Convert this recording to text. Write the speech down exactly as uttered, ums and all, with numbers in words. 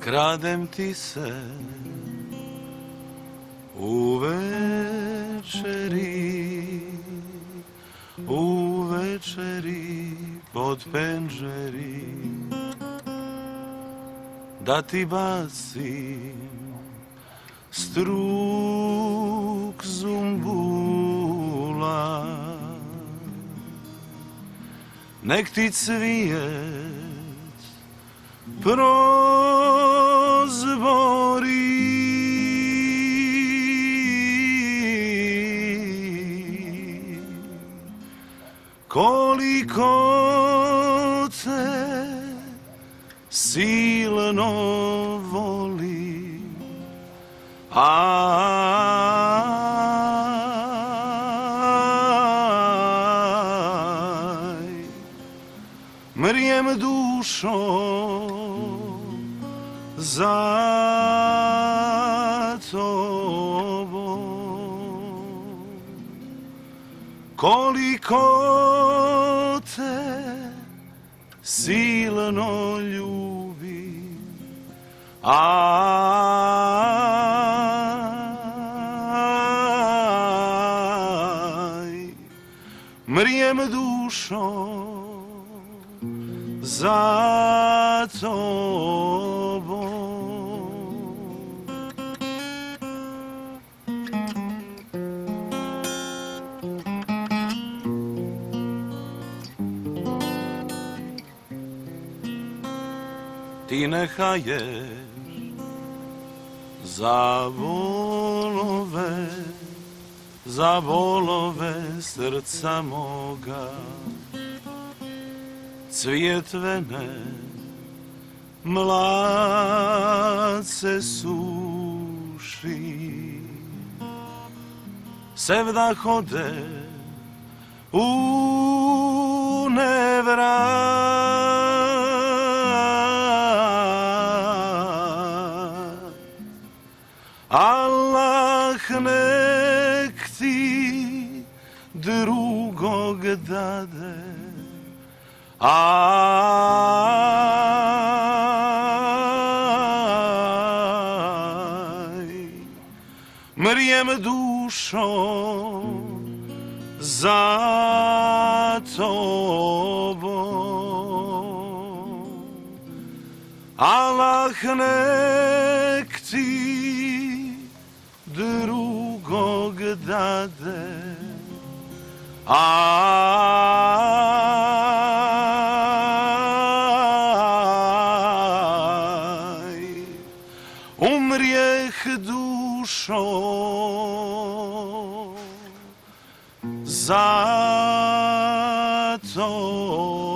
kradem ti se u večeri, u večeri pod penđeri, da ti bacim struk zumbula, nek ti cvijet prozbori, koliko te silno voli, aj, mrijem dušo za tobom, koliko te silno ljubim, aj, mrijem dušo za tobom. Ti neka ješ za bolove, za bolove srca moga, cvijet vene mlad se suši, sevda hode u nevrat, Allah nek ti drugog dade, aj, mrijem dušo za tobom, Allah nek ti drugog dade, aj, umrijeh dušo za tobom.